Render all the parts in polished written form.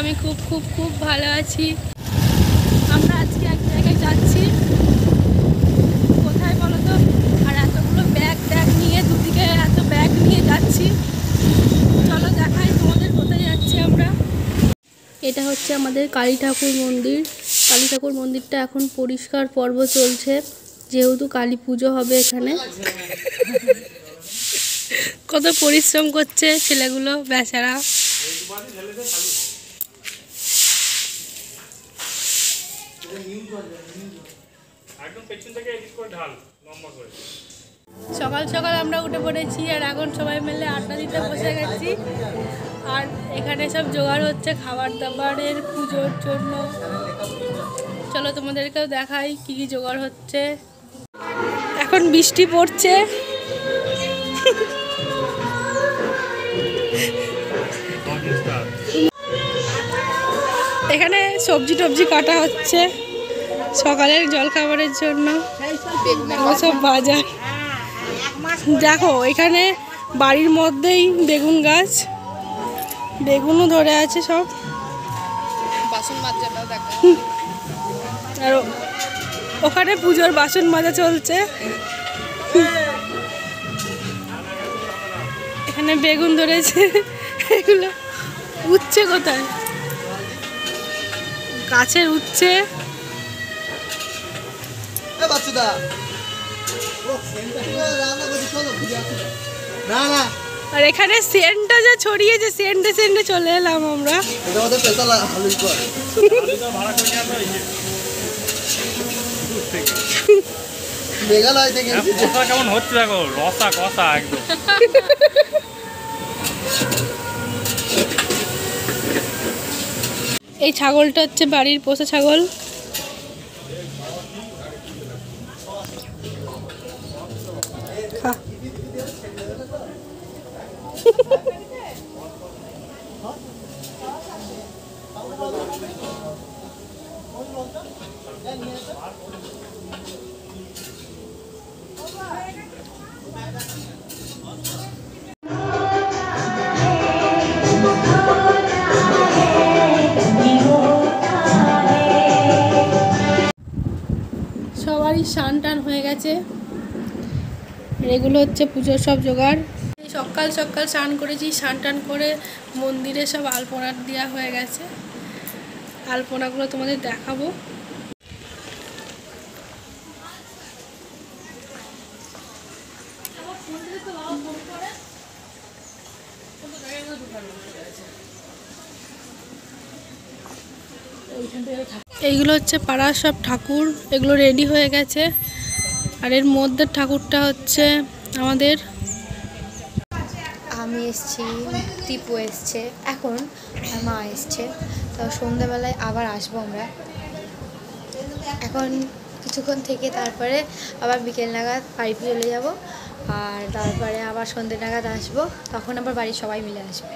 আমি খুব খুব খুব ভালো আছি। আমরা আজকে এক জায়গায় যাচ্ছি, কোথায় বলো তো? আর এতগুলো ব্যাগ নিয়ে, দুদিকে এত ব্যাগ নিয়ে যাচ্ছি। চলো দেখাই তোমাদের কোথায় যাচ্ছি আমরা। এটা হচ্ছে আমাদের কালী ঠাকুর মন্দির। কালী ঠাকুর মন্দিরটা এখন পরিষ্কার পর্ব চলছে, যেহেতু কালী পুজো হবে এখানে। কত পরিশ্রম করছে ছেলেগুলো বেচারা। সকাল সকাল আমরা উঠে পড়েছি আর এখন সবাই মিলে আড্ডা দিতে বসে গেছি। আর এখানে সব জোগাড় হচ্ছে খাবার দাবারের পুজোর জন্য। চলো তোমাদেরকেও দেখাই কি কি জোগাড় হচ্ছে। এখন বৃষ্টি পড়ছে। এখানে সবজি টবজি কাটা হচ্ছে সকালের জলখাবারের জন্য। সব বাজার দেখো, এখানে বাড়ির মধ্যেই বেগুন গাছ, বেগুনও ধরে আছে সব। আর ওখানে পুজোর বাসন মাজা চলছে। এখানে বেগুন ধরেছে, এগুলো উচ্ছে কোথায়? গাছের উচ্ছে। আর এখানে সেন্টটা যা ছড়িয়েছে, সেন্টে চলে এলাম আমরা। কেমন হচ্ছে দেখো, রসা কষা একদম। এই ছাগলটা হচ্ছে বাড়ির পোষা ছাগল। সবারই স্নান টান হয়ে গেছে। এগুলো হচ্ছে পুজোর সব জোগাড়। সকাল সকাল স্নান করেছি, স্নান টান করে মন্দিরে সব আলপনা দেওয়া হয়ে গেছে। আলপনাগুলো তোমাদের দেখাবো। এইগুলো হচ্ছে পাড়ার সব ঠাকুর, এগুলো রেডি হয়ে গেছে। আর এর মধ্যে ঠাকুরটা হচ্ছে আমাদের। আমি এসছি, টিপু এসছে, এখন মা এসছে। তো সন্ধ্যাবেলায় আবার আসবো আমরা। এখন কিছুক্ষণ থেকে তারপরে আবার বিকেল নাগাদ বাড়ি চলে যাব। আর তারপরে আবার সন্ধ্যে নাগাদ আসবো, তখন আবার বাড়ির সবাই মিলে আসবে।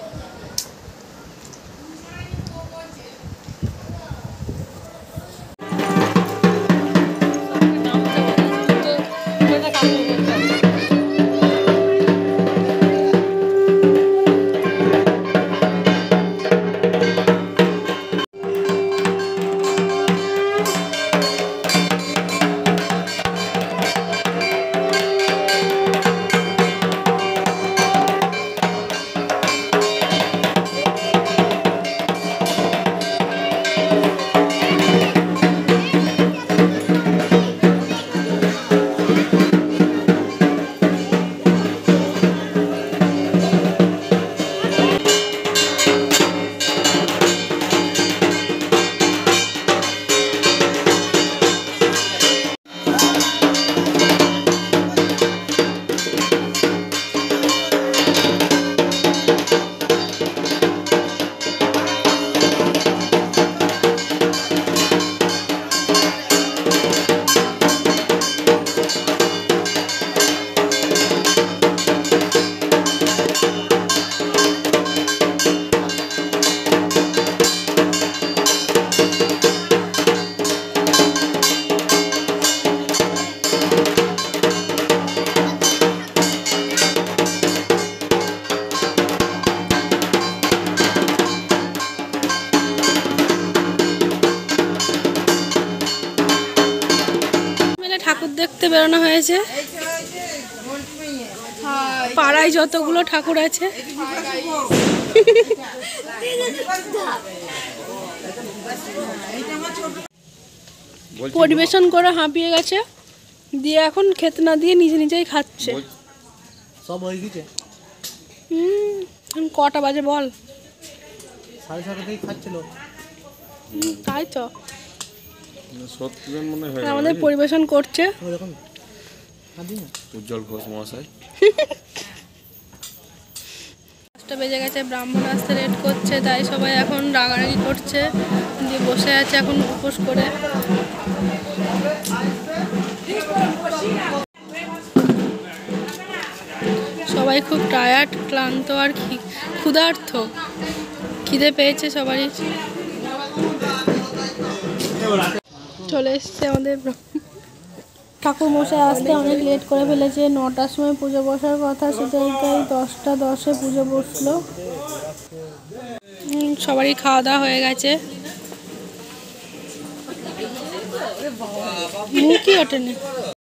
ঠাকুর দেখতে বেরোনো হয়েছে। পাড়ায় যতগুলো ঠাকুর আছে পরিবেশন করে হাঁপিয়ে গেছে, দিয়ে এখন খেতে না দিয়ে নিজে নিজেই খাচ্ছে। সব হয়ে গেছে। কটা বাজে বল? 7:30 খাচ্ছিল। তাই তো মনে হয় আমাদের পরিবেশন করছে উজ্জ্বল ঘোষ মহাশয়। 5টা বেজে গেছে, ব্রাহ্মণ আসতে লেট করছে, তাই সবাই এখন রাগারাগি করছে, দিয়ে বসে আছে এখন উপোস করে। সবাই খুব টায়ার্ড, ক্লান্ত আর ক্ষুধার্ত, খিদে পেয়েছে সবারই। চলে এসছে আমাদের ঠাকুর মশাই, আসতে অনেক লেট করে ফেলেছে। 9টার সময় পুজো বসার কথা, সে জায়গায় 10টা 10-এ পুজো বসলো। সবারই খাওয়া দাওয়া হয়ে গেছে। মুখই ওঠেনি।